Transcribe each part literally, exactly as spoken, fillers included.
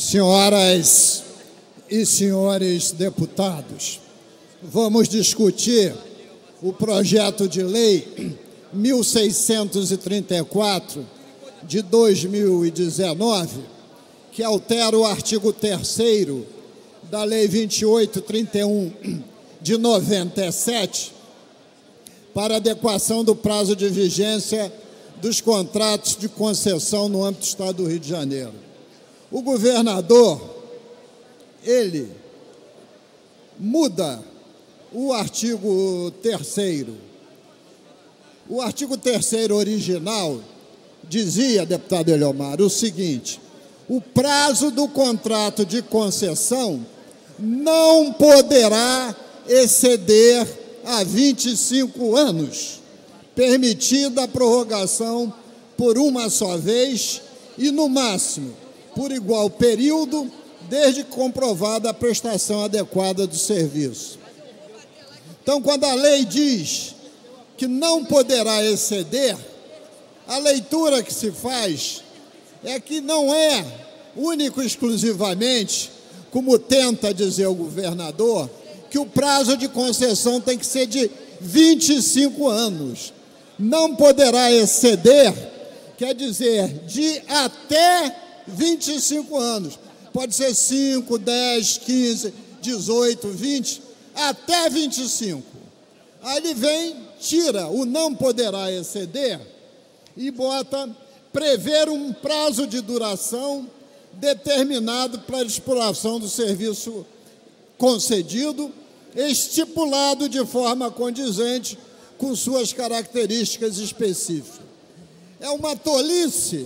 Senhoras e senhores deputados, vamos discutir o projeto de lei mil seiscentos e trinta e quatro de dois mil e dezenove, que altera o artigo terceiro da Lei vinte e oito mil e trinta e um de noventa e sete para adequação do prazo de vigência dos contratos de concessão no âmbito do Estado do Rio de Janeiro. O governador, ele muda o artigo terceiro. O artigo terceiro original dizia, deputado Eliomar, o seguinte: o prazo do contrato de concessão não poderá exceder a vinte e cinco anos, permitida a prorrogação por uma só vez e, no máximo, por igual período, desde comprovada a prestação adequada do serviço. Então, quando a lei diz que não poderá exceder, a leitura que se faz é que não é único e exclusivamente, como tenta dizer o governador, que o prazo de concessão tem que ser de vinte e cinco anos. Não poderá exceder, quer dizer, de até vinte e cinco anos. Pode ser cinco, dez, quinze, dezoito, vinte, até vinte e cinco. Aí ele vem, tira o não poderá exceder e bota prever um prazo de duração determinado para a exploração do serviço concedido, estipulado de forma condizente com suas características específicas. É uma tolice,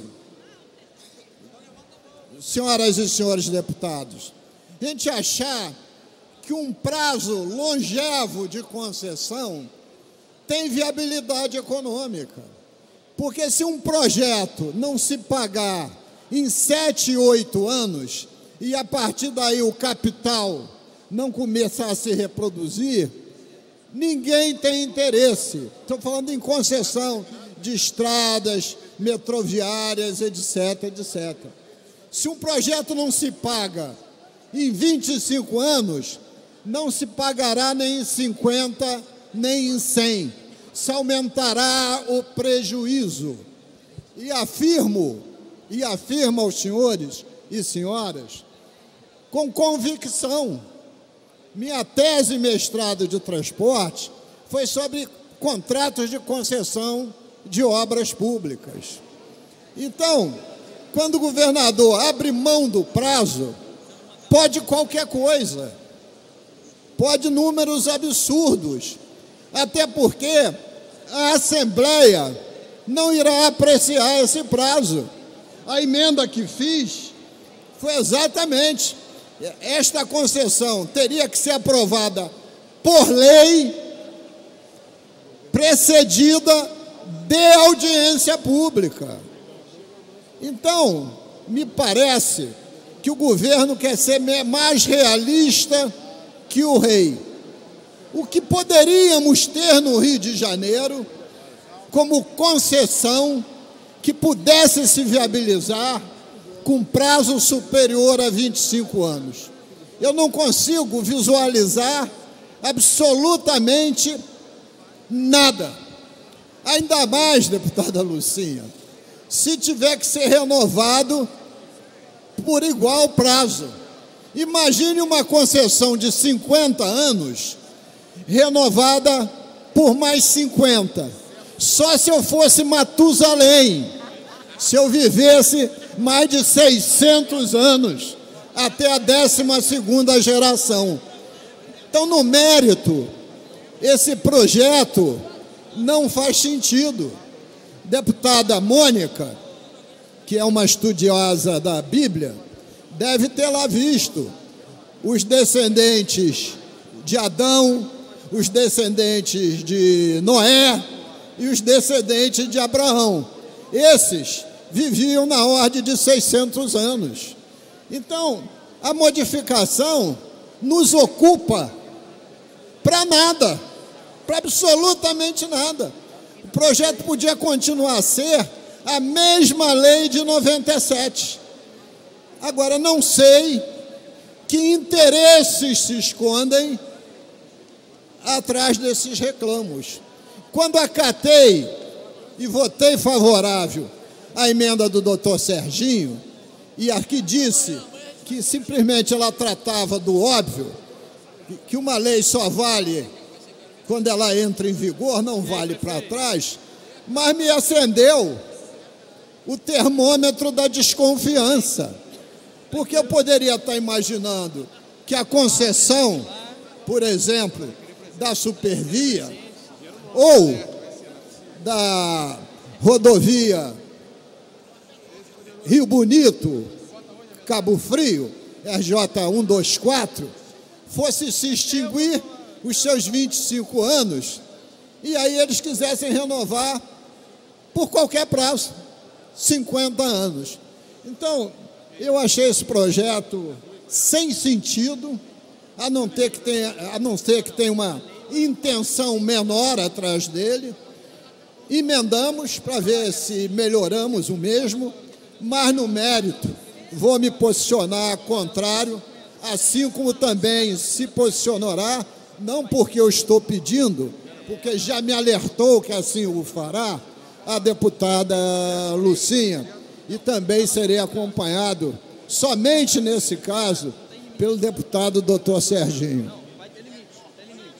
senhoras e senhores deputados, a gente achar que um prazo longevo de concessão tem viabilidade econômica. Porque se um projeto não se pagar em sete, oito anos, e a partir daí o capital não começar a se reproduzir, ninguém tem interesse. Estou falando em concessão de estradas, metroviárias, etc, etcétera. Se um projeto não se paga em vinte e cinco anos, não se pagará nem em cinquenta, nem em cem. Se aumentará o prejuízo. E afirmo, e afirmo aos senhores e senhoras, com convicção, minha tese mestrado de transporte foi sobre contratos de concessão de obras públicas. Então, quando o governador abre mão do prazo, pode qualquer coisa, pode números absurdos, até porque a Assembleia não irá apreciar esse prazo. A emenda que fiz foi exatamente esta concessão teria que ser aprovada por lei, precedida de audiência pública. Então, me parece que o governo quer ser mais realista que o rei. O que poderíamos ter no Rio de Janeiro como concessão que pudesse se viabilizar com prazo superior a vinte e cinco anos. Eu não consigo visualizar absolutamente nada. Ainda mais, deputada Lucinha, se tiver que ser renovado por igual prazo. Imagine uma concessão de cinquenta anos renovada por mais cinquenta. Só se eu fosse Matusalém, se eu vivesse mais de seiscentos anos, até a décima segunda geração. Então, no mérito, esse projeto não faz sentido. Deputada Mônica, que é uma estudiosa da Bíblia, deve ter lá visto os descendentes de Adão, os descendentes de Noé e os descendentes de Abraão. Esses viviam na ordem de seiscentos anos. Então, a modificação nos ocupa para nada, para absolutamente nada. O projeto podia continuar a ser a mesma lei de noventa e sete. Agora, não sei que interesses se escondem atrás desses reclamos. Quando acatei e votei favorável à emenda do doutor Serginho, e aqui disse que simplesmente ela tratava do óbvio, que uma lei só vale quando ela entra em vigor, não vale para trás, mas me acendeu o termômetro da desconfiança, porque eu poderia estar imaginando que a concessão, por exemplo, da Supervia ou da rodovia Rio Bonito, Cabo Frio, R J cento e vinte e quatro, fosse se extinguir os seus vinte e cinco anos, e aí eles quisessem renovar por qualquer prazo, cinquenta anos. Então, eu achei esse projeto sem sentido, a não ter que tenha, a não ser que tenha uma intenção menor atrás dele. Emendamos para ver se melhoramos o mesmo, mas no mérito vou me posicionar contrário, assim como também se posicionará, não porque eu estou pedindo, porque já me alertou que assim o fará, a deputada Lucinha, e também serei acompanhado, somente nesse caso, pelo deputado doutor Serginho.